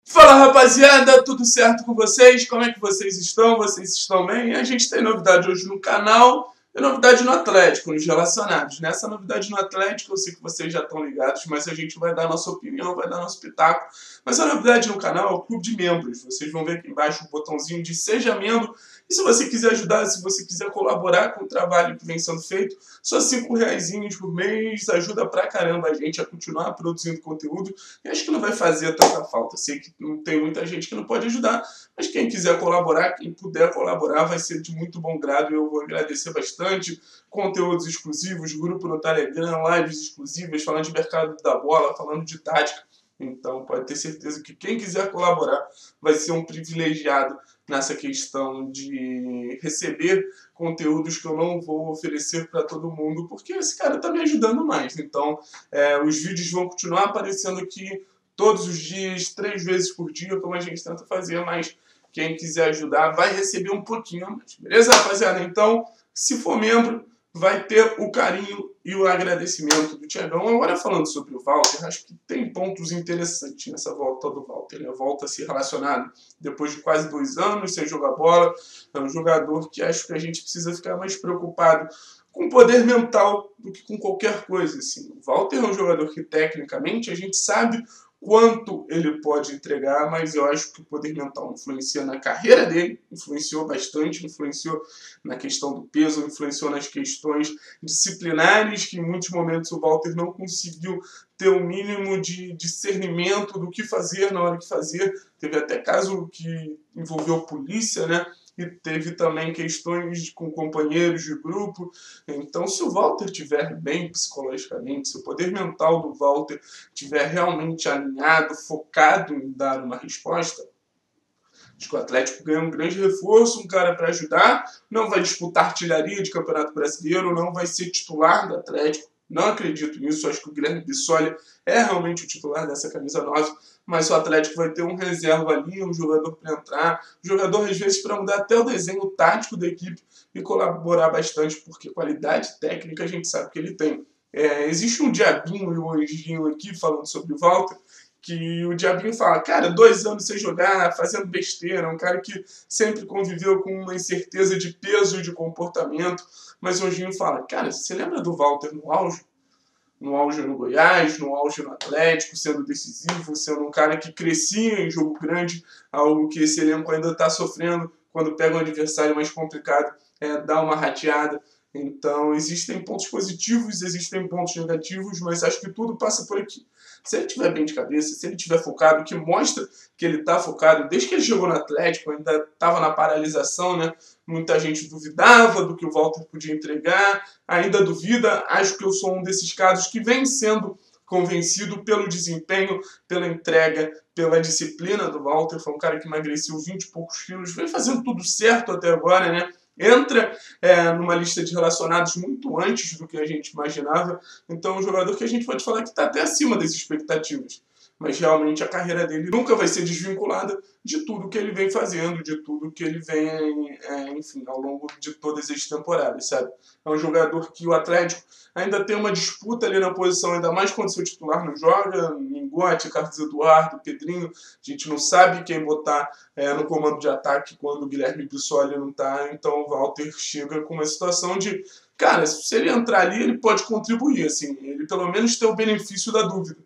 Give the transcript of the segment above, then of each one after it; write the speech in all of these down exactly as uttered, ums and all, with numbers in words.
Fala, rapaziada, tudo certo com vocês? Como é que vocês estão? Vocês estão bem? A gente tem novidade hoje no canal e novidade no Atlético, nos relacionados. Nessa novidade no Atlético, eu sei que vocês já estão ligados, mas a gente vai dar nossa opinião, vai dar nosso pitaco. Mas a novidade no canal é o clube de membros. Vocês vão ver aqui embaixo o botãozinho de Seja Membro. E se você quiser ajudar, se você quiser colaborar com o trabalho que vem sendo feito, só cinco reaisinhos por mês ajuda pra caramba a gente a continuar produzindo conteúdo. E acho que não vai fazer tanta falta. Sei que não tem muita gente que não pode ajudar, mas quem quiser colaborar, quem puder colaborar, vai ser de muito bom grado e eu vou agradecer bastante. Conteúdos exclusivos, grupo no Telegram, lives exclusivas, falando de mercado da bola, falando de tática. Então pode ter certeza que quem quiser colaborar vai ser um privilegiado nessa questão de receber conteúdos que eu não vou oferecer para todo mundo, porque esse cara está me ajudando mais. Então é, os vídeos vão continuar aparecendo aqui todos os dias, três vezes por dia, como a gente tenta fazer, mas quem quiser ajudar vai receber um pouquinho a mais. Beleza, rapaziada? Então, se for membro, vai ter o carinho e o agradecimento do Thiagão. Agora, falando sobre o Walter, acho que tem pontos interessantes nessa volta do Walter. Né? Volta a se relacionado depois de quase dois anos sem jogar bola. É um jogador que acho que a gente precisa ficar mais preocupado com poder mental do que com qualquer coisa. Assim. O Walter é um jogador que, tecnicamente, a gente sabe quanto ele pode entregar, mas eu acho que o poder mental influencia na carreira dele, influenciou bastante, influenciou na questão do peso, influenciou nas questões disciplinares, que em muitos momentos o Walter não conseguiu ter o mínimo de discernimento do que fazer na hora que fazer. Teve até caso que envolveu polícia, né? E teve também questões com companheiros de grupo. Então, se o Walter estiver bem psicologicamente, se o poder mental do Walter estiver realmente alinhado, focado em dar uma resposta, acho que o Atlético ganha um grande reforço, um cara para ajudar, não vai disputar artilharia de Campeonato Brasileiro, não vai ser titular do Atlético, não acredito nisso, acho que o Guilherme Bissoli é realmente o titular dessa camisa nove, mas o Atlético vai ter um reserva ali, um jogador para entrar, um jogador às vezes para mudar até o desenho tático da equipe e colaborar bastante, porque qualidade técnica a gente sabe que ele tem. É, existe um diabinho e um anjinho aqui falando sobre o Walter, que o diabinho fala, cara, dois anos sem jogar, fazendo besteira, um cara que sempre conviveu com uma incerteza de peso e de comportamento, mas o anjinho fala, cara, você lembra do Walter no auge? No auge no Goiás, no auge no Atlético, sendo decisivo, sendo um cara que crescia em jogo grande, algo que esse elenco ainda está sofrendo, quando pega um adversário mais complicado, é, dá uma rateada. Então, existem pontos positivos, existem pontos negativos, mas acho que tudo passa por aqui. Se ele estiver bem de cabeça, se ele estiver focado, que mostra que ele está focado, desde que ele chegou no Atlético, ainda estava na paralisação, né? Muita gente duvidava do que o Walter podia entregar, ainda duvida, acho que eu sou um desses casos que vem sendo convencido pelo desempenho, pela entrega, pela disciplina do Walter. Foi um cara que emagreceu vinte e poucos quilos, vem fazendo tudo certo até agora, né? Entra é, numa lista de relacionados muito antes do que a gente imaginava. Então é um jogador que a gente pode falar que está até acima das expectativas. Mas realmente a carreira dele nunca vai ser desvinculada de tudo que ele vem fazendo, de tudo que ele vem, é, enfim, ao longo de todas as temporadas, sabe? É um jogador que o Atlético ainda tem uma disputa ali na posição, ainda mais quando seu titular não joga, Mingote, Carlos Eduardo, Pedrinho, a gente não sabe quem botar é, no comando de ataque quando o Guilherme Bissoli não tá, então o Walter chega com uma situação de, cara, se ele entrar ali, ele pode contribuir, assim, ele pelo menos tem o benefício da dúvida.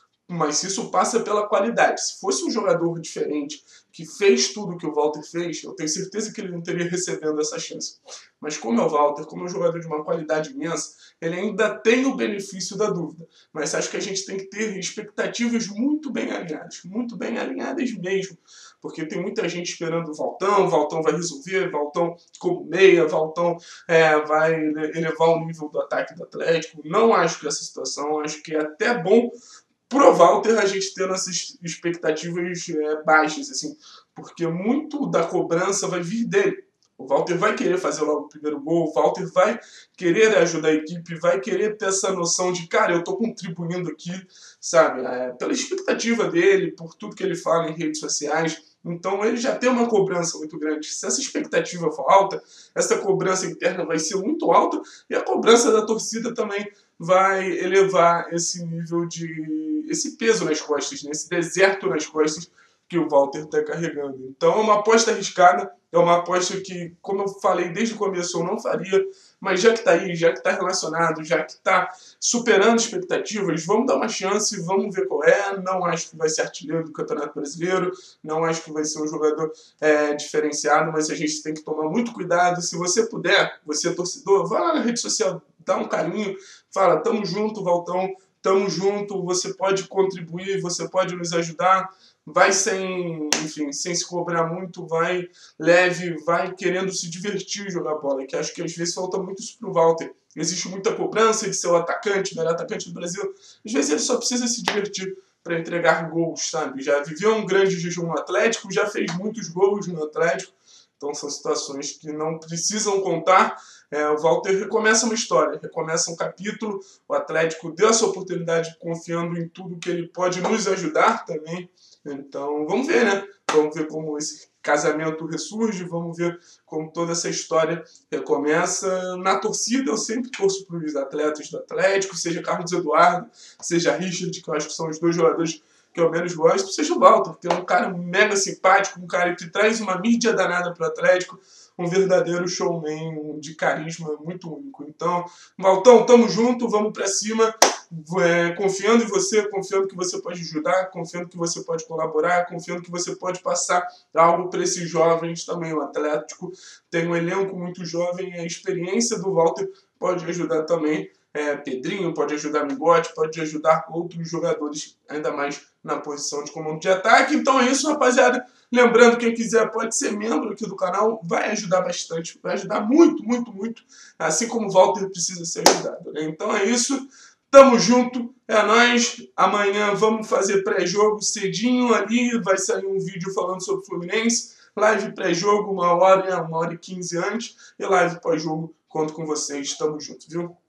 Mas isso passa pela qualidade. Se fosse um jogador diferente, que fez tudo o que o Walter fez, eu tenho certeza que ele não teria recebendo essa chance. Mas como é o Walter, como é um jogador de uma qualidade imensa, ele ainda tem o benefício da dúvida. Mas acho que a gente tem que ter expectativas muito bem alinhadas, muito bem alinhadas mesmo. Porque tem muita gente esperando o Valtão, o Valtão vai resolver, o Valtão como meia, o Valtão é, vai elevar o nível do ataque do Atlético. Não acho que essa situação, acho que é até bom pro Walter a gente ter nossas expectativas é, baixas, assim, porque muito da cobrança vai vir dele. O Walter vai querer fazer logo o primeiro gol, o Walter vai querer ajudar a equipe, vai querer ter essa noção de, cara, eu tô contribuindo aqui, sabe, é, pela expectativa dele, por tudo que ele fala em redes sociais. Então ele já tem uma cobrança muito grande. Se essa expectativa for alta, essa cobrança interna vai ser muito alta e a cobrança da torcida também vai elevar esse nível de... esse peso nas costas, né? Esse deserto nas costas que o Walter está carregando. Então é uma aposta arriscada, é uma aposta que, como eu falei desde o começo, eu não faria, mas já que está aí, já que está relacionado, já que está superando expectativas, vamos dar uma chance, vamos ver qual é. Não acho que vai ser artilheiro do Campeonato Brasileiro, não acho que vai ser um jogador é, diferenciado, mas a gente tem que tomar muito cuidado. Se você puder, você é torcedor, vá lá na rede social, dá um carinho, fala, tamo junto, Valtão, tamo junto, você pode contribuir, você pode nos ajudar. Vai sem, enfim, sem se cobrar muito, vai leve, vai querendo se divertir jogar bola, que acho que às vezes falta muito isso pro Walter. Existe muita cobrança de ser o atacante, o melhor atacante do Brasil. Às vezes ele só precisa se divertir para entregar gols, sabe? Já viveu um grande jejum no Atlético, já fez muitos gols no Atlético, então são situações que não precisam contar. É, o Walter recomeça uma história, recomeça um capítulo, o Atlético deu essa oportunidade confiando em tudo que ele pode nos ajudar também. Então, vamos ver, né? Vamos ver como esse casamento ressurge, vamos ver como toda essa história recomeça. Na torcida, eu sempre torço para os atletas do Atlético, seja Carlos Eduardo, seja Richard, que eu acho que são os dois jogadores que eu menos gosto, seja o Walter, que é um cara mega simpático, um cara que traz uma mídia danada para o Atlético, um verdadeiro showman de carisma muito único. Então, Valtão, tamo junto, vamos para cima. É, confiando em você, confiando que você pode ajudar, confiando que você pode colaborar, confiando que você pode passar algo para esses jovens também. O Atlético tem um elenco muito jovem, a experiência do Walter pode ajudar também. É, Pedrinho pode ajudar Migote, pode ajudar outros jogadores, ainda mais na posição de comando de ataque. Então é isso, rapaziada. Lembrando, quem quiser pode ser membro aqui do canal, vai ajudar bastante, vai ajudar muito, muito, muito, assim como o Walter precisa ser ajudado, né? Então é isso. Tamo junto, é nóis. Amanhã vamos fazer pré-jogo cedinho ali. Vai sair um vídeo falando sobre o Fluminense. Live pré-jogo, uma hora, uma hora e quinze antes. E live pós-jogo, conto com vocês. Tamo junto, viu?